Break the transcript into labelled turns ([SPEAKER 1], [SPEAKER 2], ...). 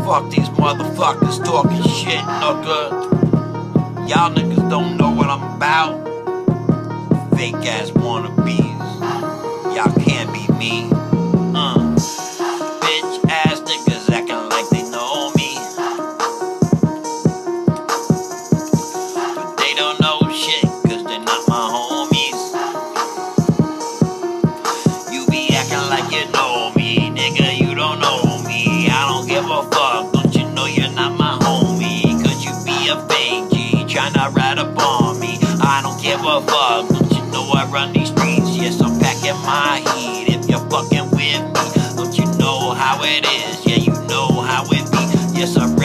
[SPEAKER 1] Fuck these motherfuckers talking shit, nigga. Y'all niggas don't know what I'm about. Fake ass wannabes. Y'all can't be me. Bitch ass niggas acting like they know me, but they don't know shit, cause they're not my homies. You be acting like you know me, nigga, you don't know me. I don't give a fuck, don't you know you're not my homie? Cause you be a fake G, tryna ride up on me. I don't give a fuck, don't you know I run these streets? Yes, I'm packing my heat if you're fucking with me. Don't you know how it is? Yeah, you know how it be. Yes, I